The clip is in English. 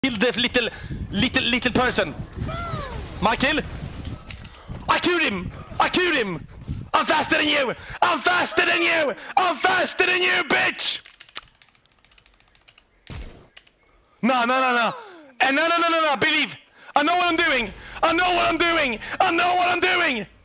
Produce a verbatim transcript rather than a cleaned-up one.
Kill the little, little, little person. My kill. I killed him. I killed him. I'm faster than you. I'm faster than you. I'm faster than you, bitch. No, no, no, no. And no, no, no, no, no. Believe. I know what I'm doing. I know what I'm doing. I know what I'm doing.